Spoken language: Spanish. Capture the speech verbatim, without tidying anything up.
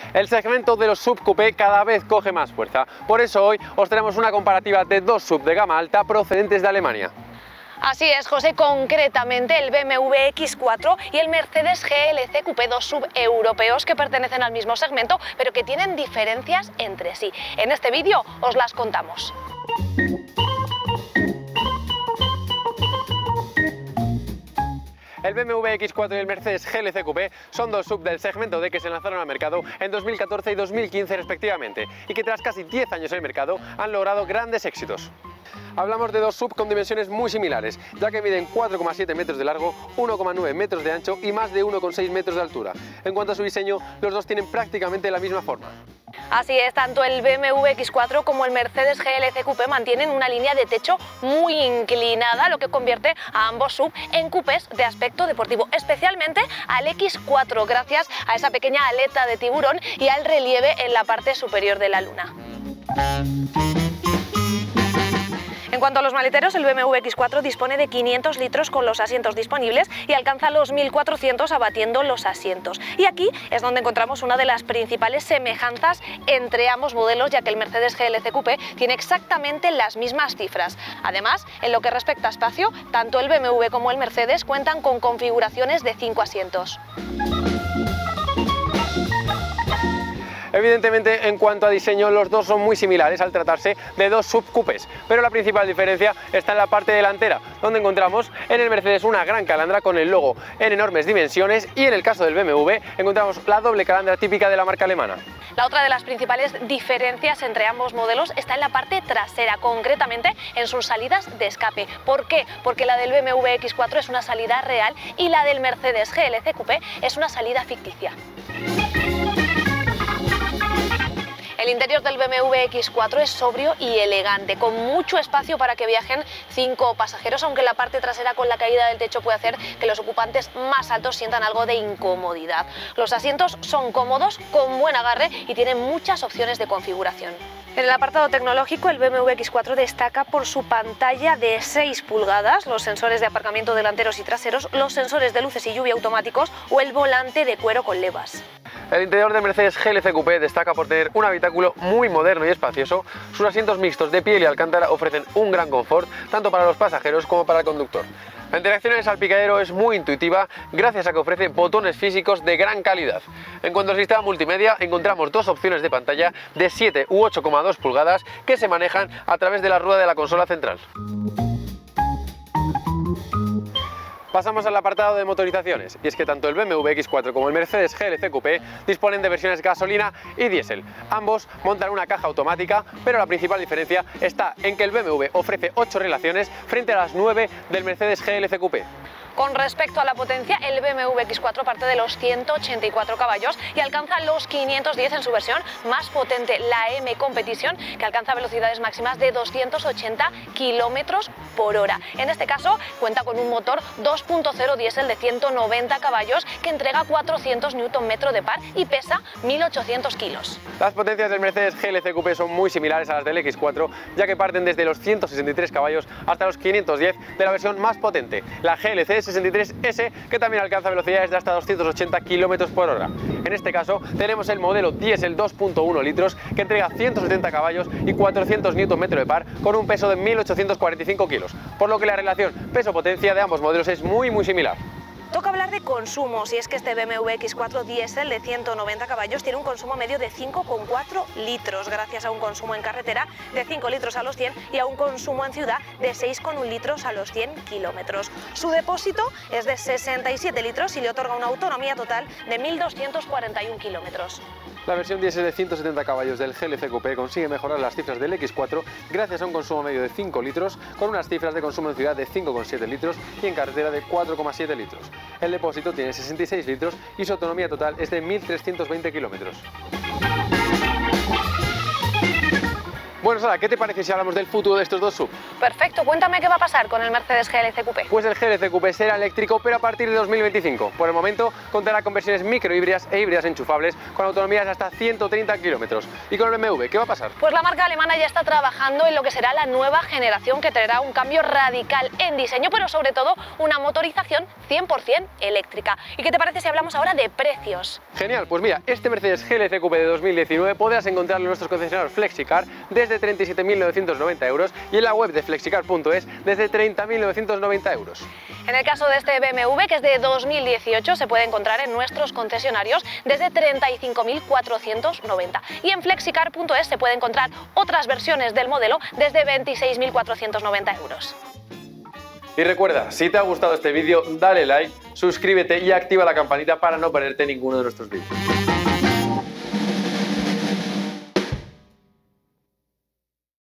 El segmento de los sub coupé cada vez coge más fuerza. Por eso hoy os traemos una comparativa de dos sub de gama alta procedentes de Alemania. Así es, José, concretamente el B M W X cuatro y el Mercedes G L C Coupé, dos sub europeos que pertenecen al mismo segmento, pero que tienen diferencias entre sí. En este vídeo os las contamos. El B M W X cuatro y el Mercedes G L C Coupé son dos sub del segmento D que se lanzaron al mercado en dos mil catorce y dos mil quince respectivamente, y que tras casi diez años en el mercado han logrado grandes éxitos. Hablamos de dos sub con dimensiones muy similares, ya que miden cuatro coma siete metros de largo, uno coma nueve metros de ancho y más de uno coma seis metros de altura. En cuanto a su diseño, los dos tienen prácticamente la misma forma. Así es, tanto el B M W X cuatro como el Mercedes G L C Coupé mantienen una línea de techo muy inclinada, lo que convierte a ambos sub en coupés de aspecto deportivo, especialmente al X cuatro, gracias a esa pequeña aleta de tiburón y al relieve en la parte superior de la luna. En cuanto a los maleteros, el B M W X cuatro dispone de quinientos litros con los asientos disponibles y alcanza los mil cuatrocientos abatiendo los asientos. Y aquí es donde encontramos una de las principales semejanzas entre ambos modelos, ya que el Mercedes G L C Coupé tiene exactamente las mismas cifras. Además, en lo que respecta a espacio, tanto el B M W como el Mercedes cuentan con configuraciones de cinco asientos. Evidentemente, en cuanto a diseño, los dos son muy similares al tratarse de dos subcoupés, pero la principal diferencia está en la parte delantera, donde encontramos en el Mercedes una gran calandra con el logo en enormes dimensiones, y en el caso del B M W encontramos la doble calandra típica de la marca alemana. La otra de las principales diferencias entre ambos modelos está en la parte trasera, concretamente en sus salidas de escape. ¿Por qué? Porque la del B M W X cuatro es una salida real y la del Mercedes G L C Coupé es una salida ficticia. El interior del B M W X cuatro es sobrio y elegante, con mucho espacio para que viajen cinco pasajeros, aunque la parte trasera con la caída del techo puede hacer que los ocupantes más altos sientan algo de incomodidad. Los asientos son cómodos, con buen agarre y tienen muchas opciones de configuración. En el apartado tecnológico, el B M W X cuatro destaca por su pantalla de seis pulgadas, los sensores de aparcamiento delanteros y traseros, los sensores de luces y lluvia automáticos o el volante de cuero con levas. El interior del Mercedes G L C Coupé destaca por tener un habitáculo muy moderno y espacioso. Sus asientos mixtos de piel y alcántara ofrecen un gran confort, tanto para los pasajeros como para el conductor. La interacción en el salpicadero es muy intuitiva, gracias a que ofrece botones físicos de gran calidad. En cuanto al sistema multimedia, encontramos dos opciones de pantalla de siete u ocho coma dos pulgadas que se manejan a través de la rueda de la consola central. Pasamos al apartado de motorizaciones, y es que tanto el B M W X cuatro como el Mercedes G L C Coupé disponen de versiones gasolina y diésel. Ambos montan una caja automática, pero la principal diferencia está en que el B M W ofrece ocho relaciones frente a las nueve del Mercedes G L C Coupé. Con respecto a la potencia, el B M W X cuatro parte de los ciento ochenta y cuatro caballos y alcanza los quinientos diez en su versión más potente, la M Competition, que alcanza velocidades máximas de doscientos ochenta kilómetros por hora. En este caso, cuenta con un motor dos punto cero diésel de ciento noventa caballos que entrega cuatrocientos newton metros de par y pesa mil ochocientos kilos. Las potencias del Mercedes G L C Coupé son muy similares a las del X cuatro, ya que parten desde los ciento sesenta y tres caballos hasta los quinientos diez de la versión más potente, la G L C sesenta y tres S, que también alcanza velocidades de hasta doscientos ochenta kilómetros por hora. En este caso tenemos el modelo diésel dos punto uno litros que entrega ciento setenta caballos y cuatrocientos newton metros de par con un peso de mil ochocientos cuarenta y cinco kilos, por lo que la relación peso-potencia de ambos modelos es muy muy similar. Toca hablar de consumo, si es que este B M W X cuatro diésel de ciento noventa caballos tiene un consumo medio de cinco coma cuatro litros, gracias a un consumo en carretera de cinco litros a los cien y a un consumo en ciudad de seis coma uno litros a los cien kilómetros. Su depósito es de sesenta y siete litros y le otorga una autonomía total de mil doscientos cuarenta y uno kilómetros. La versión diésel de ciento setenta caballos del G L C Coupé consigue mejorar las cifras del X cuatro gracias a un consumo medio de cinco litros, con unas cifras de consumo en ciudad de cinco coma siete litros y en carretera de cuatro coma siete litros. El depósito tiene sesenta y seis litros y su autonomía total es de mil trescientos veinte kilómetros. Bueno, Sara, ¿qué te parece si hablamos del futuro de estos dos S U V? Perfecto, cuéntame qué va a pasar con el Mercedes G L C Coupé. Pues el G L C Coupé será eléctrico, pero a partir de dos mil veinticinco. Por el momento contará con versiones microhíbridas e híbridas enchufables con autonomías de hasta ciento treinta kilómetros. ¿Y con el B M W qué va a pasar? Pues la marca alemana ya está trabajando en lo que será la nueva generación, que traerá un cambio radical en diseño, pero sobre todo una motorización cien por cien eléctrica. ¿Y qué te parece si hablamos ahora de precios? Genial, pues mira, este Mercedes G L C Coupé de dos mil diecinueve podrás encontrarlo en nuestros concesionarios Flexicar desde treinta y siete mil novecientos noventa euros y en la web de flexicar punto es desde treinta mil novecientos noventa euros. En el caso de este B M W, que es de dos mil dieciocho, se puede encontrar en nuestros concesionarios desde treinta y cinco mil cuatrocientos noventa. Y en flexicar punto es se puede encontrar otras versiones del modelo desde veintiséis mil cuatrocientos noventa euros. Y recuerda, si te ha gustado este vídeo, dale like, suscríbete y activa la campanita para no perderte ninguno de nuestros vídeos.